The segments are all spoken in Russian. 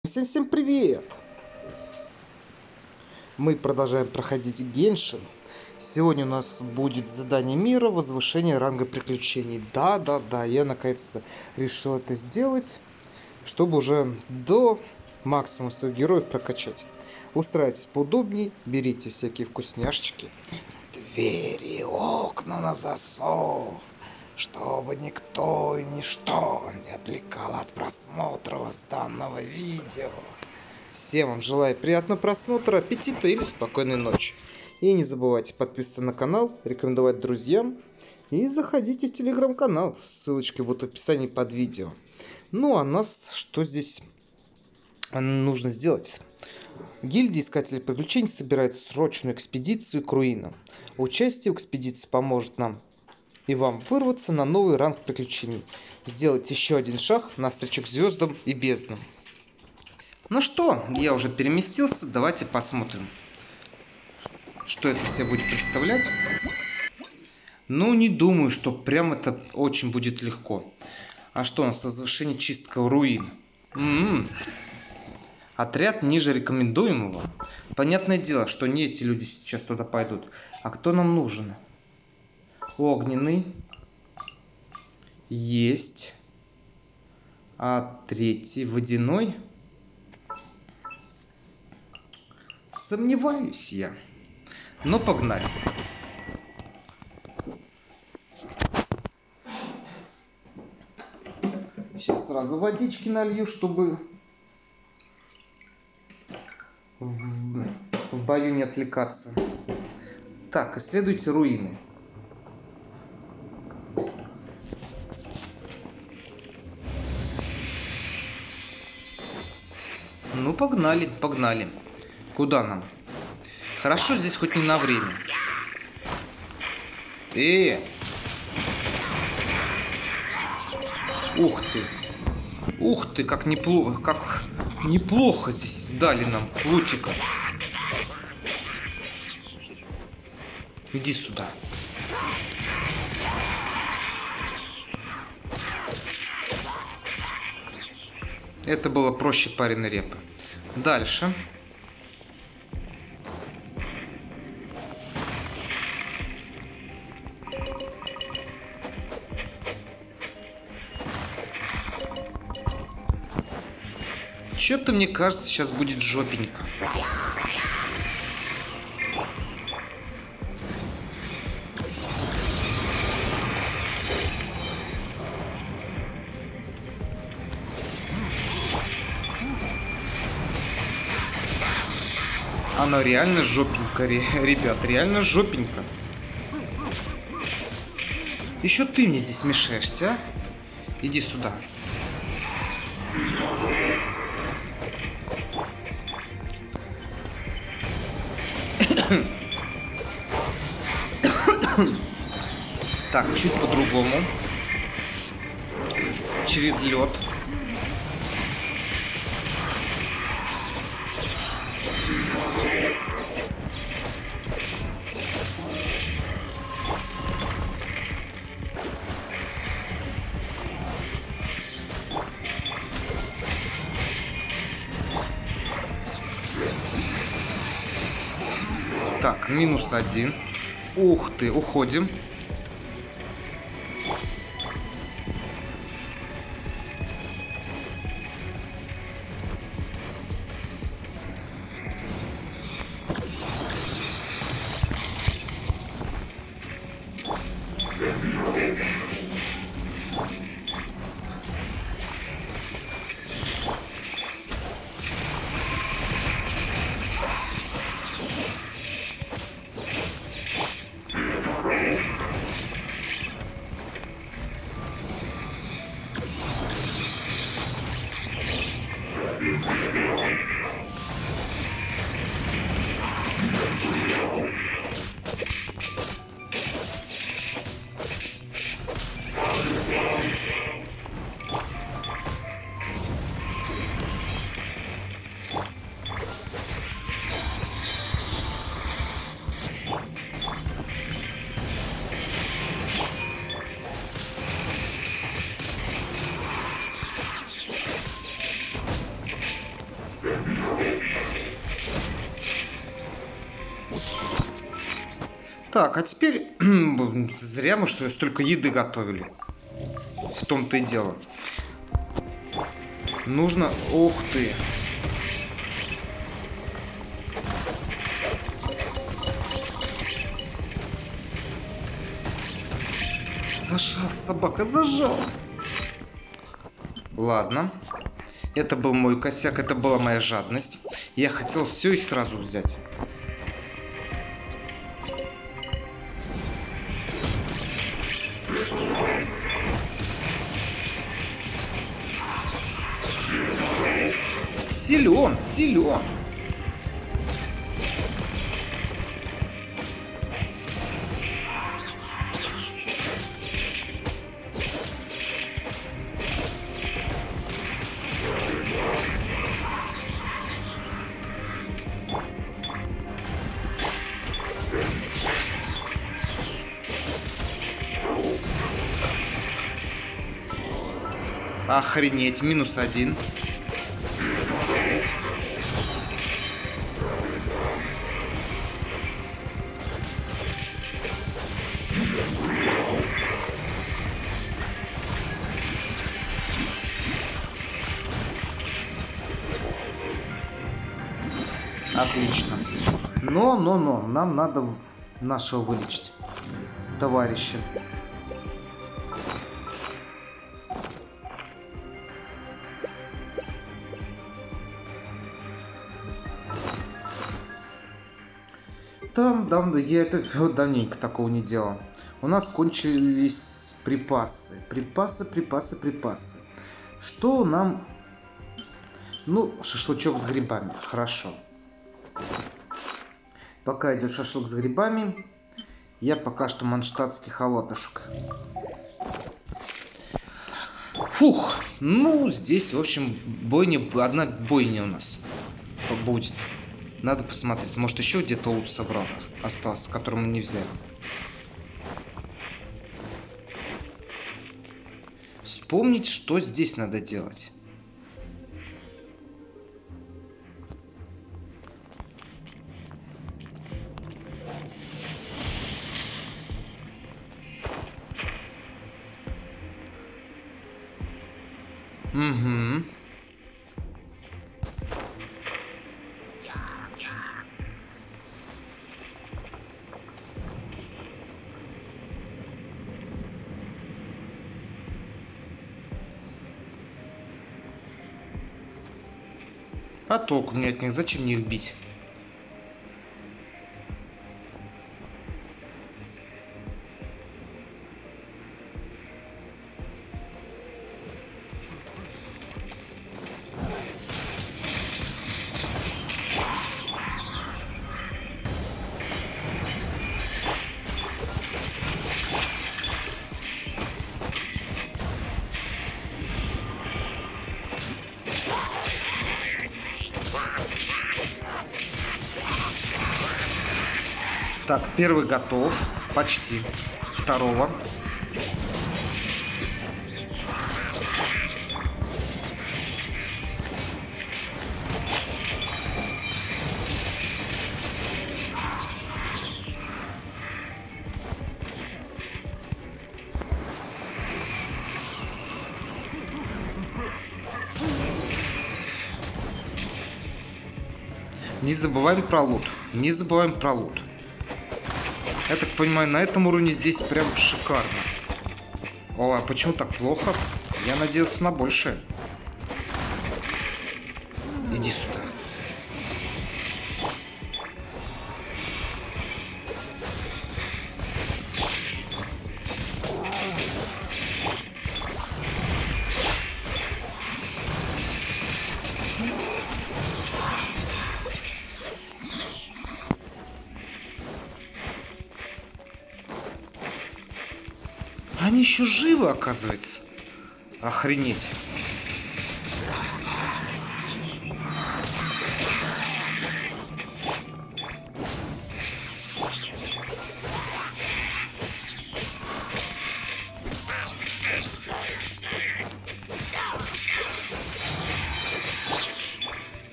Всем привет! Мы продолжаем проходить Геншин. Сегодня у нас будет задание мира, возвышение ранга приключений. Да, я наконец-то решил это сделать, чтобы уже до максимума своих героев прокачать. Устраивайтесь поудобнее, берите всякие вкусняшечки. Двери и окна на засов, чтобы никто и ничто не отвлекало от просмотра вас данного видео. Всем вам желаю приятного просмотра, аппетита или спокойной ночи. И не забывайте подписываться на канал, рекомендовать друзьям и заходите в телеграм-канал. Ссылочки будут в описании под видео. Ну а нас что здесь нужно сделать? Гильдия Искателей Приключений собирает срочную экспедицию к руинам. Участие в экспедиции поможет нам и вам вырваться на новый ранг приключений. Сделать еще один шаг навстречу к звездам и безднам. Ну что, я уже переместился, давайте посмотрим, что это из себя будет представлять. Ну, не думаю, что прям это очень будет легко. А что у нас? Возвышение, чистка руин. Отряд ниже рекомендуемого. Понятное дело, что не эти люди сейчас туда пойдут. А кто нам нужен? Огненный. Есть. А третий водяной. Сомневаюсь я. Но погнали. Сейчас сразу водички налью, чтобы в бою не отвлекаться. Так, исследуйте руины. Ну, погнали, погнали. Куда нам? Хорошо, здесь хоть не на время. Ух ты. Ух ты, как неплохо здесь дали нам лутика. Иди сюда. Это было проще пареной репы. Дальше. Что-то мне кажется, сейчас будет жопенько. Оно реально жопенько, ребят, реально жопенько. Еще ты мне здесь мешаешься, а? Иди сюда. Так, чуть по-другому. Через лед. Так, -1. Ух ты, уходим. Так, а теперь... Зря мы, что ли, столько еды готовили. В том-то и дело. Нужно... Ух ты! Зажал, собака, зажал! Ладно. Это был мой косяк, это была моя жадность. Я хотел все и сразу взять. Силен, силен. Охренеть, -1. Отлично. Но, нам надо нашего вылечить товарища. Там, я это давненько такого не делал. У нас кончились припасы. Припасы. Что нам... Ну, шашлычок с грибами. Хорошо. Пока идет шашлык с грибами, я пока что манштатский холодышек. Фух. Ну, здесь, в общем, одна бойня у нас будет. Надо посмотреть. Может, еще где-то лут собрал остался, который мы не взяли. Вспомнить, что здесь надо делать. Угу. А толку мне от них? Зачем мне их бить? Так, первый готов. Почти. Второго. Не забываем про лут. Не забываем про лут. Я так понимаю, на этом уровне здесь прям шикарно. О, а почему так плохо? Я надеялся на большее. Иди сюда. Они еще живы, оказывается. Охренеть.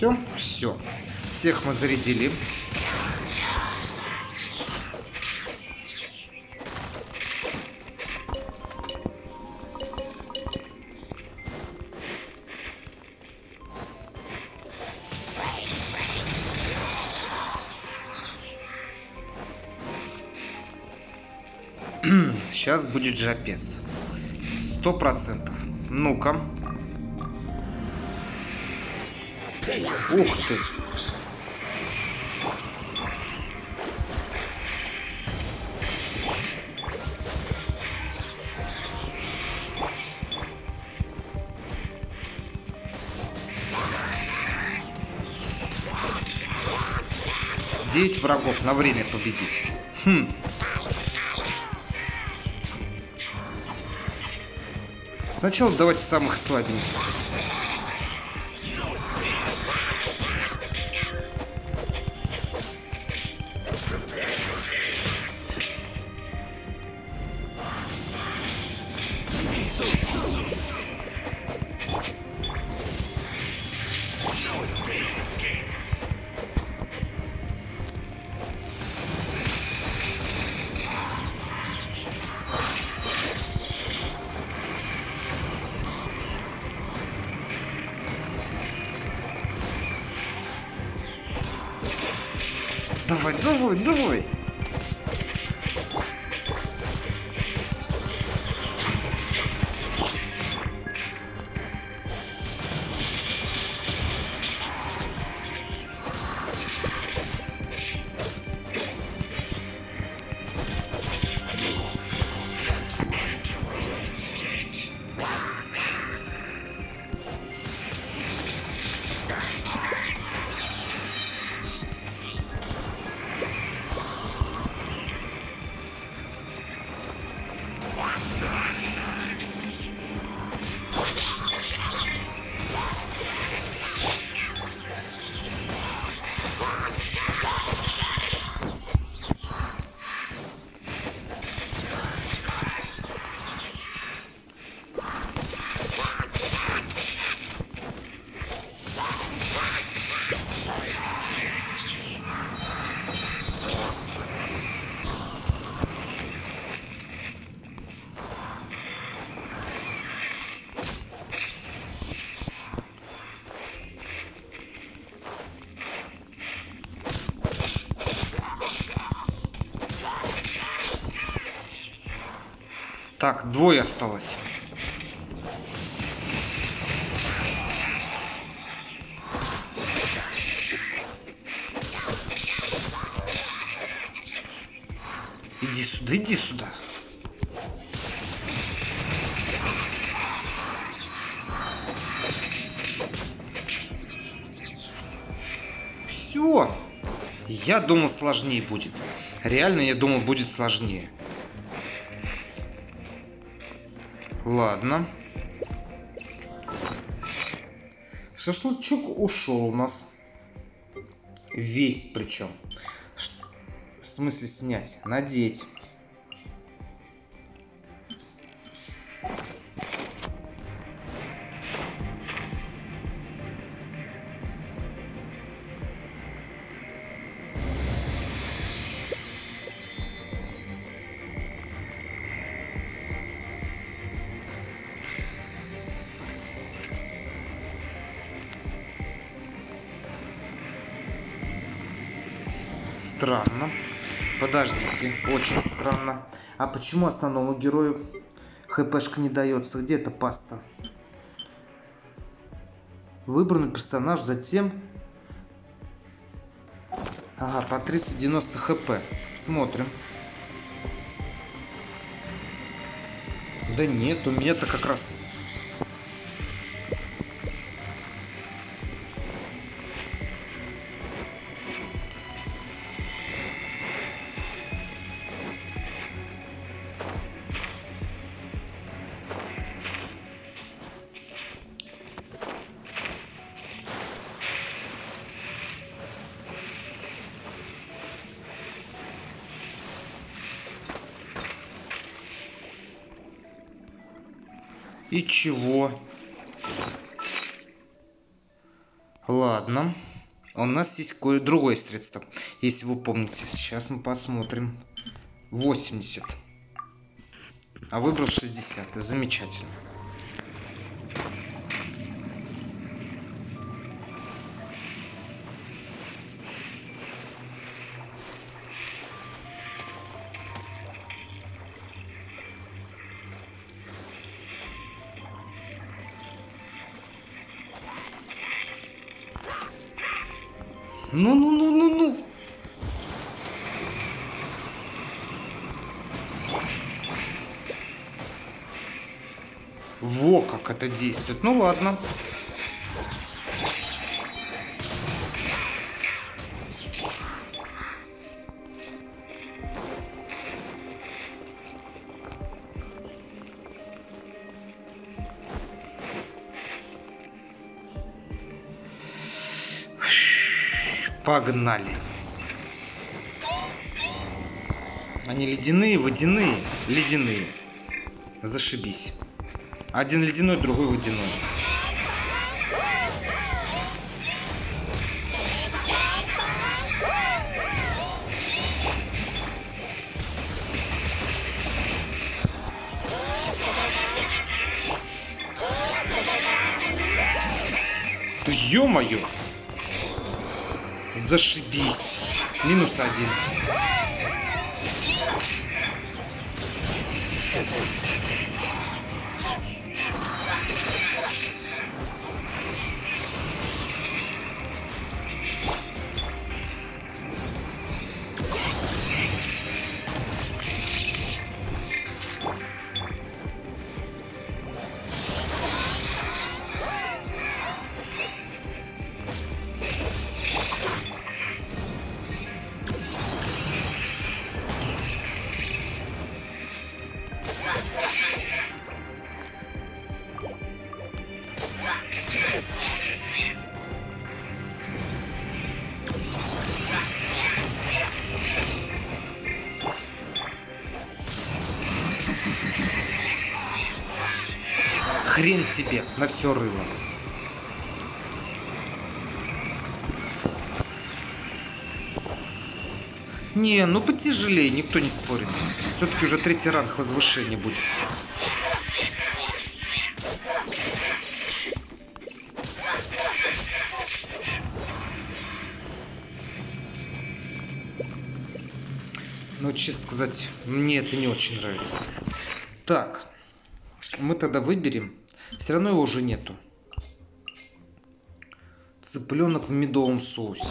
все, все. Всех мы зарядили. Сейчас будет жапец. 100%. Ну-ка. Ух ты. Девять врагов на время победить. Сначала давайте самых слабеньких. Давай, давай, давай. Так, двое осталось. Иди сюда, иди сюда. Все. Я думал, сложнее будет. Реально, я думал, будет сложнее. Ладно. Шашлычок ушел у нас. Весь причем. В смысле снять? Надеть. Странно. Подождите, очень странно. А почему основному герою хпшка не дается? Где эта паста? Выбранный персонаж, затем... Ага, по 390 хп. Смотрим. Да нет, у меня-то как раз... И чего? Ладно. У нас есть кое другое средство, если вы помните. Сейчас мы посмотрим. 80. А выбрал 60. Замечательно. Ну. Во как это действует. Ну ладно. Погнали. Они ледяные, водяные, ледяные. Зашибись. Один ледяной, другой водяной. Да ё-моё! Зашибись. Минус 1. Хрен тебе на все рыло. Не, ну потяжелее, никто не спорит. Все-таки уже 3-й ранг возвышения будет. Но, честно сказать, мне это не очень нравится. Так, мы тогда выберем. Все равно его уже нету. Цыпленок в медовом соусе.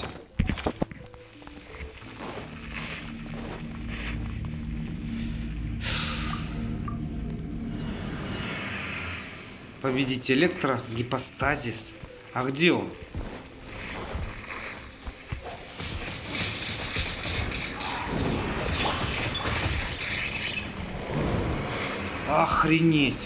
Победить электрогипостазис. А где он? Охренеть.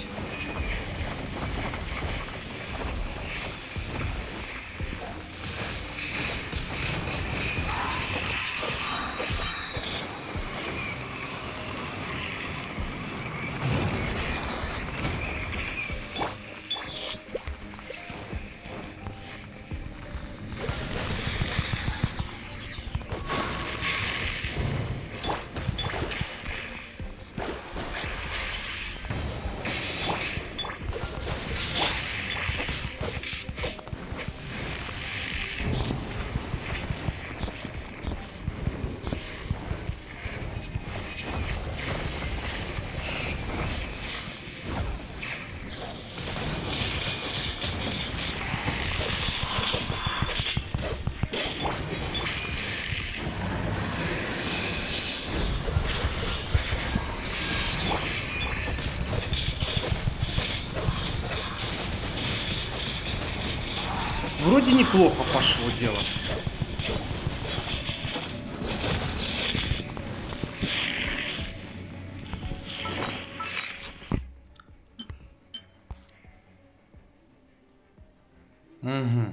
Вроде неплохо пошло дело. Угу.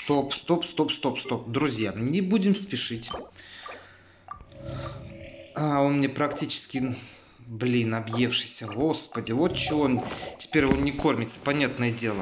Стоп, стоп, стоп, стоп, стоп. Друзья, не будем спешить. Он мне практически, блин, объевшийся. Господи, вот чего он... Теперь он не кормится, понятное дело.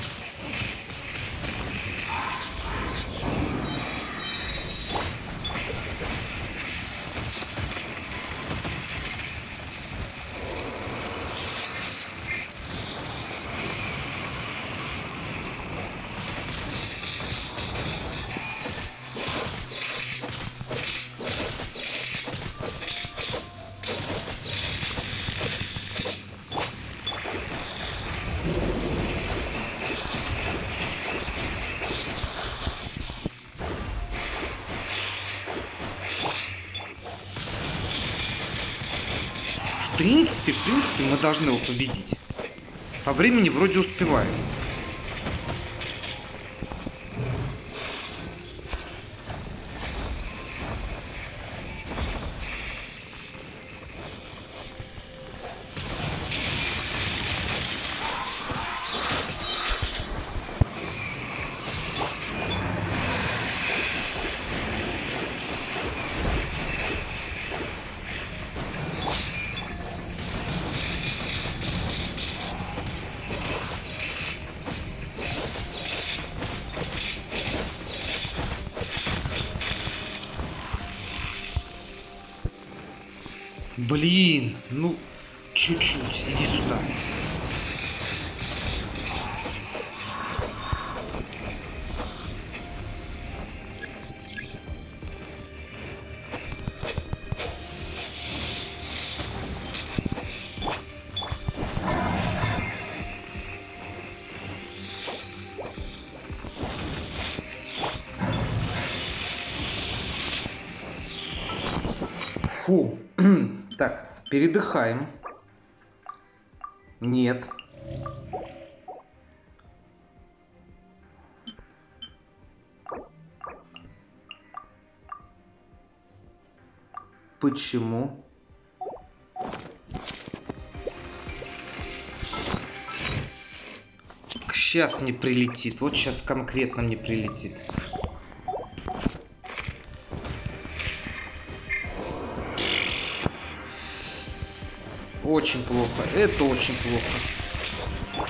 В принципе, мы должны его победить. По времени вроде успеваем. Блин, ну, чуть-чуть, иди сюда. Фу. Так, передыхаем. Нет. Почему? Сейчас мне прилетит. Вот сейчас конкретно мне прилетит. Очень плохо. Это очень плохо.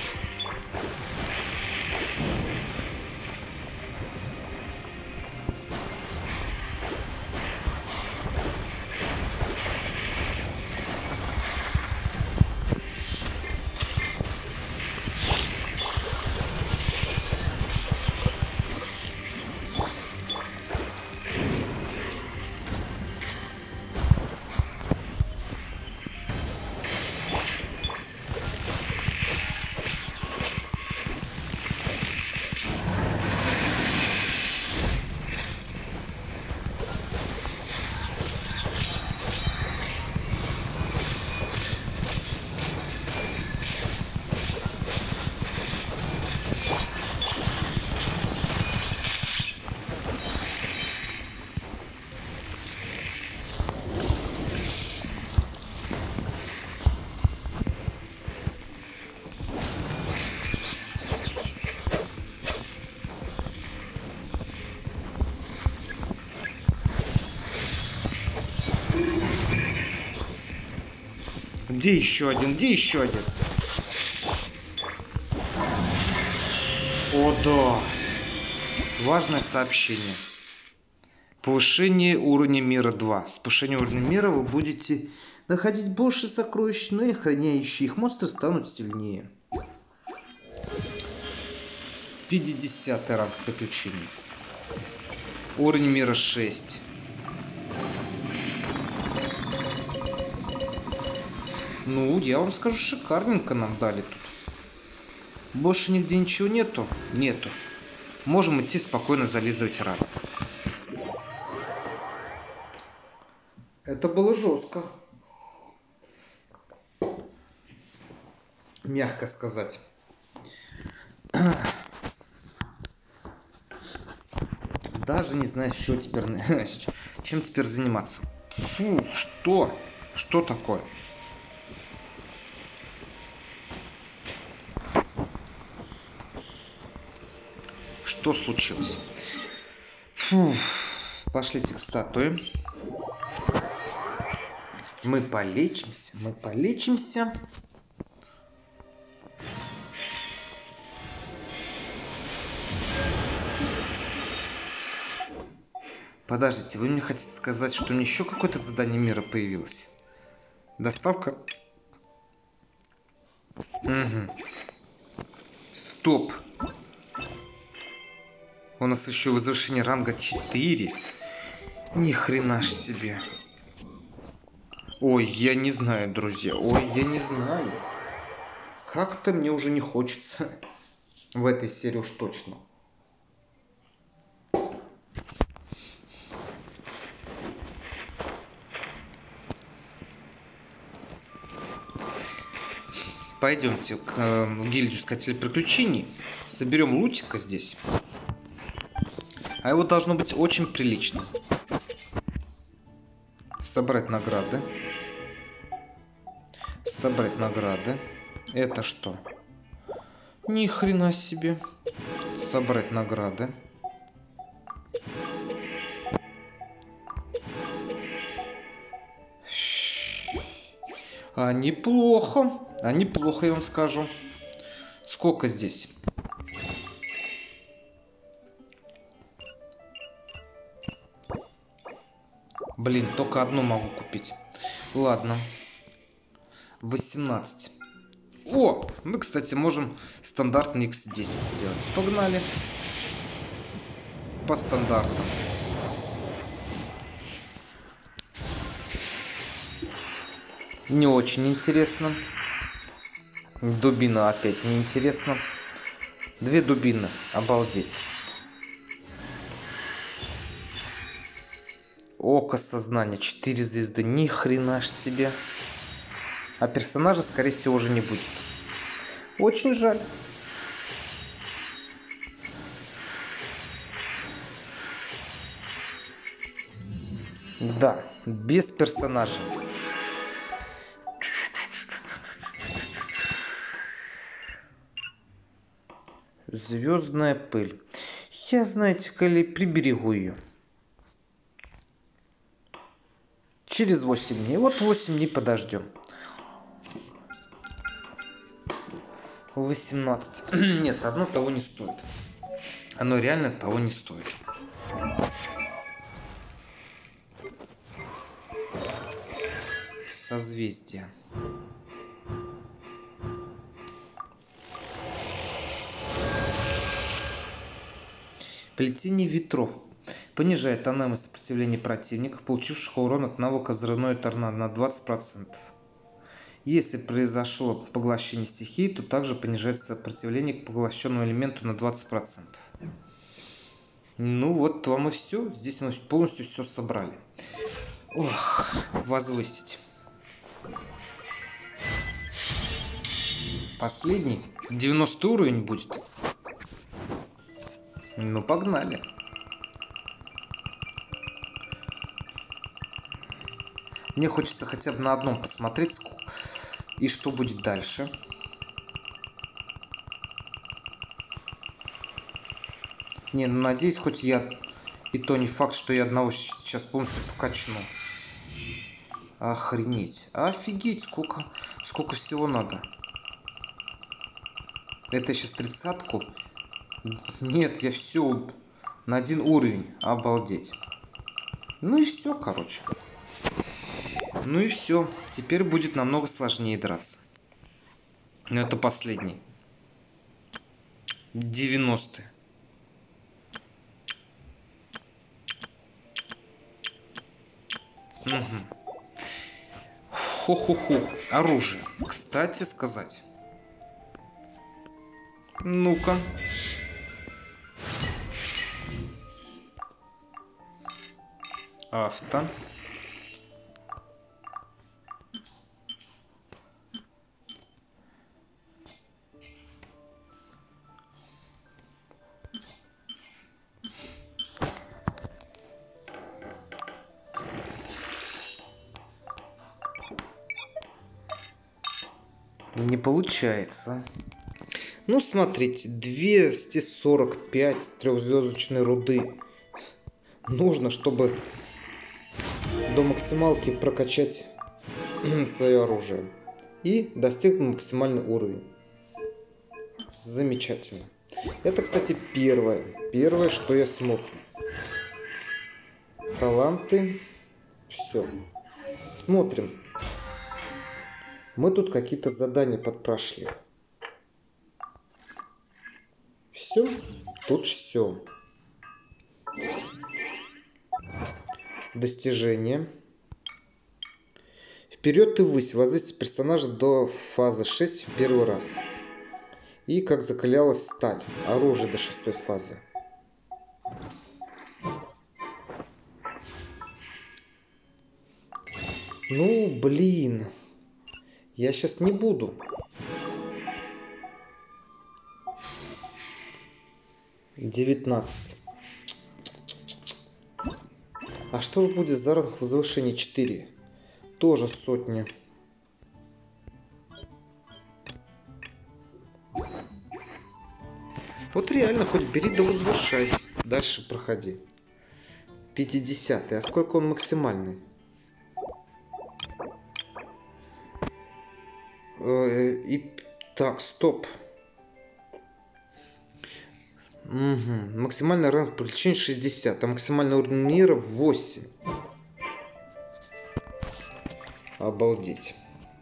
Где еще один? Где еще один? О, да. Важное сообщение. Повышение уровня мира 2. С повышением уровня мира вы будете находить больше сокровищ, но и охраняющие их монстры станут сильнее. 50 ранг приключений. Уровень мира 6. Ну, я вам скажу, шикарненько нам дали тут. Больше нигде ничего нету? Нету. Можем идти спокойно зализывать раны. Это было жестко. Мягко сказать. Даже не знаю, что теперь, чем теперь заниматься. Фу, что? Что такое? Что случилось? Фу. Пошлите к статуе. Мы полечимся, мы полечимся. Подождите, вы мне хотите сказать, что еще какое-то задание мира появилось? Доставка? Угу. Стоп. У нас еще возвышение ранга 4. Ни хрена ж себе. Ой, я не знаю, друзья. Ой, я не знаю. Как-то мне уже не хочется. В этой серии уж точно. Пойдемте в гильдию искателей приключений. Соберем лутика здесь. А его должно быть очень прилично. Собрать награды. Собрать награды. Это что? Ни хрена себе. Собрать награды. А неплохо. А неплохо, я вам скажу. Сколько здесь? Блин, только одну могу купить. Ладно. 18. О! Мы, кстати, можем стандартный X10 сделать. Погнали. По стандартам. Не очень интересно. Дубина опять неинтересно. 2 дубины. Обалдеть. Око сознания. 4 звезды. Ни хрена ж себе. А персонажа, скорее всего, уже не будет. Очень жаль. Да, без персонажа. Звездная пыль. Я, знаете, коли приберегу ее. Через 8 дней. Вот 8 дней подождем. 18. Нет, одно того не стоит. Оно реально того не стоит. Созвездие. Плетение ветров. Понижает тональное сопротивление противника, получившего урон от навыка взрывной торнадо на 20%. Если произошло поглощение стихии, то также понижается сопротивление к поглощенному элементу на 20%. Ну вот вам и все. Здесь мы полностью все собрали. Ох, возвысить. Последний. 90 уровень будет. Ну погнали. Мне хочется хотя бы на одном посмотреть, и что будет дальше. Не, ну надеюсь, хоть я... И то не факт, что я одного сейчас полностью покачну. Охренеть. Офигеть, сколько всего надо. Это сейчас 30-ку? Нет, я все на 1 уровень. Обалдеть. Ну и все, короче. Ну и все. Теперь будет намного сложнее драться. Но это последний. 90-е. Угу. Хо-хо-хо. Оружие. Кстати сказать. Ну-ка. Авто. Не получается. Ну, смотрите, 245 трехзвездочной руды нужно, чтобы до максималки прокачать свое оружие. И достигнуть максимальный уровень. Замечательно. Это, кстати, первое, что я смог. Таланты. Все. Смотрим. Мы тут какие-то задания подпрошли. Все. Тут все. Достижения. Вперед и ввысь. Возвысить персонажа до фазы 6 в первый раз. И как закалялась сталь. Оружие до 6 фазы. Ну, блин. Я сейчас не буду. 19. А что же будет за ранг возвышения 4? Тоже сотня. Вот реально, хоть бери да возвышай. Дальше проходи. 50. А сколько он максимальный? Так, стоп. Угу. Максимальный ранг приключений 60, а максимальный уровень мира 8. Обалдеть.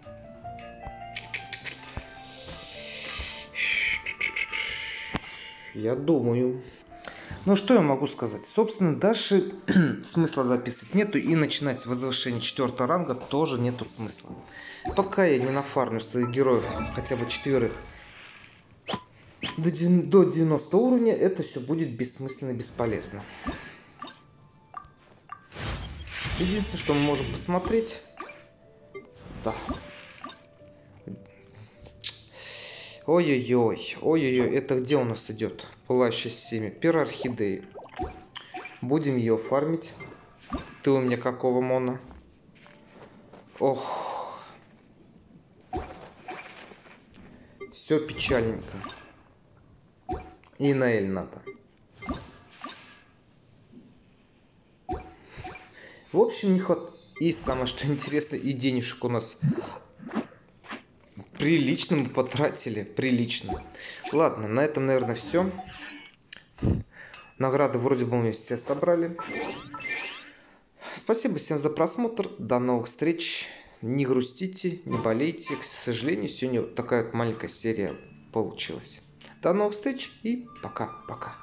Я думаю. Ну, что я могу сказать? Собственно, дальше смысла записывать нету. И начинать возвышение 4 ранга тоже нету смысла. Пока я не нафармлю своих героев, хотя бы 4 до 90 уровня, это все будет бессмысленно и бесполезно. Единственное, что мы можем посмотреть... Да. Ой-ой-ой, ой-ой-ой, это где у нас идет? Пылающая семя. Пера орхидеи. Будем ее фармить. Ты у меня какого мона? Ох. Все печальненько. И на Эль надо. В общем, не хватает. И самое что интересно, и денежек у нас прилично мы потратили. Прилично. Ладно, на этом, наверное, все. Награды вроде бы мы все собрали. Спасибо всем за просмотр. До новых встреч. Не грустите, не болейте. К сожалению, сегодня вот такая вот маленькая серия получилась. До новых встреч и пока-пока.